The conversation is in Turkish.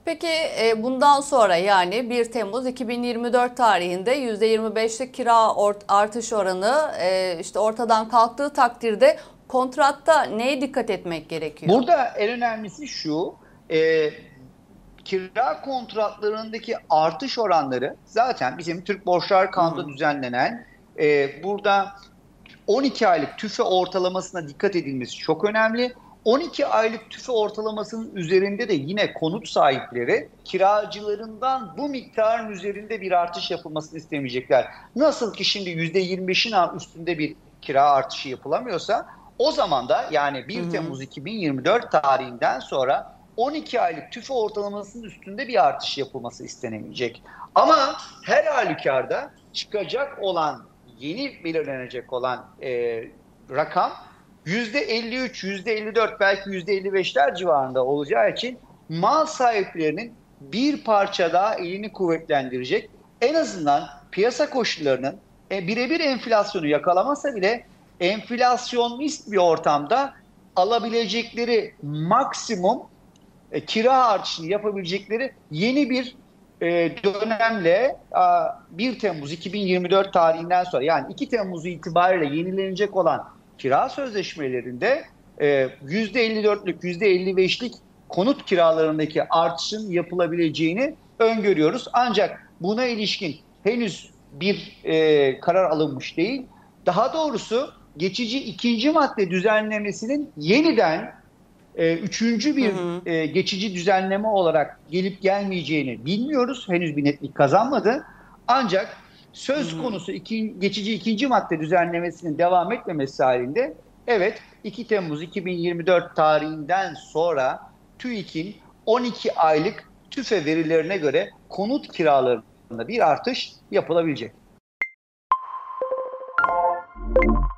Peki bundan sonra yani 1 Temmuz 2024 tarihinde %25'lik kira artış oranı işte ortadan kalktığı takdirde kontratta neye dikkat etmek gerekiyor? Burada en önemlisi şu, e, kira kontratlarındaki artış oranları zaten bizim Türk Borçlar Hı Kanunu'nda hı. düzenlenen, burada 12 aylık tüfe ortalamasına dikkat edilmesi çok önemli. 12 aylık tüfe ortalamasının üzerinde de yine konut sahipleri kiracılarından bu miktarın üzerinde bir artış yapılmasını istemeyecekler. Nasıl ki şimdi %25'in üstünde bir kira artışı yapılamıyorsa, o zaman da yani Hı 1 hı. Temmuz 2024 tarihinden sonra 12 aylık tüfe ortalamasının üstünde bir artış yapılması istenemeyecek. Ama her halükarda çıkacak olan, yeni belirlenecek olan rakam %53, %54, belki %55'ler civarında olacağı için mal sahiplerinin bir parça daha elini kuvvetlendirecek. En azından piyasa koşullarının birebir enflasyonu yakalamasa bile enflasyonist bir ortamda alabilecekleri maksimum kira artışını yapabilecekleri yeni bir dönemle 1 Temmuz 2024 tarihinden sonra, yani 2 Temmuz itibariyle yenilenecek olan kira sözleşmelerinde %54'lük, %55'lik konut kiralarındaki artışın yapılabileceğini öngörüyoruz. Ancak buna ilişkin henüz bir karar alınmış değil. Daha doğrusu geçici ikinci madde düzenlemesinin yeniden üçüncü Hı bir hı. geçici düzenleme olarak gelip gelmeyeceğini bilmiyoruz. Henüz bir netlik kazanmadı. Ancak Hı söz hı. konusu geçici ikinci madde düzenlemesinin devam etmemesi halinde, evet, 2 Temmuz 2024 tarihinden sonra TÜİK'in 12 aylık TÜFE verilerine göre konut kiralarında bir artış yapılabilecek.